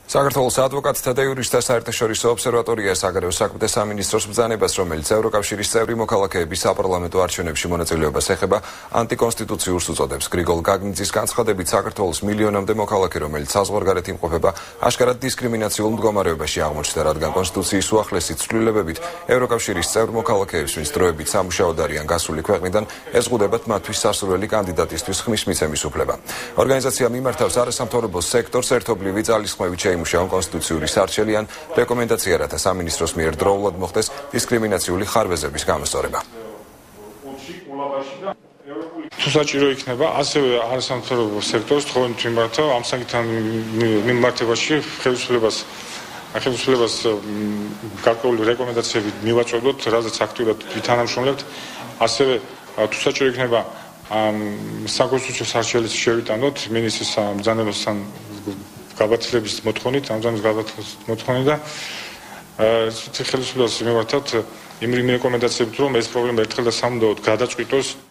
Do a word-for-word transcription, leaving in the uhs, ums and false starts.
საქართველოს ადვოკატთა და იურისტთა საერთაშორისო ობსერვატორია საგარეო საქმეთა სამინისტროს ბრძანებას, რომელიც ევროკავშირის წევრი მოქალაქეების საპარლამენტო არჩევნებში მონაწილეობას ეხება, ანტიკონსტიტუციურს უწოდებს. გრიგოლ გაგნიძის განცხადებით, საქართველოს მილიონამდე მოქალაქე, რომელიც საზღვარგარეთ იმყოფება, აშკარად დისკრიმინაციულ მდგომარეობაში აღმოჩნდა, რადგან კონსტიტუციის უახლესი ცვლილებებით ევროკავშირის წევრ მოქალაქეებს, ვინც დროებით სამუშაოდ არიან გასული ქვეყნიდან, ეზღუდებათ მათთვის სასურველი კანდიდატისთვის ხმის მიცემის უფლება. ორგანიზაცია მიმართავს არასამთავრობო სექტორს ერთობლივი ძალისხმევით შეიმუშაონ კონსტიტუციური სარჩელიან რეკომენდაცია, რათა სამინისტროს მიერ დროულად მოხდეს დისკრიმინაციული ხარვეზების გამოსწორება. თუ საჭირო იქნება, ასევე არასამთავრობო სექტორს თხოვნით მიმართა ამ საკითხთან მიმართებაში ხელისუფლებას ხელისუფლებას გარკვეული რეკომენდაციები მივაწვდოთ, რაზეც აქტიურად ვითანამშრომლებთ. ასევე თუ საჭირო იქნება საკონსტიტუციო სარჩელის შევიტანოთ მინისტრის ბრძანებასთან გაბათილების მოთხოვნით, ამჟამად გაბათილების მოთხოვნით და ხელისუფლებას მიმართავთ იმ რეკომენდაციებით, რომ ეს პრობლემა ერთხელ და სამუდაოდ გადაწყვიტოს.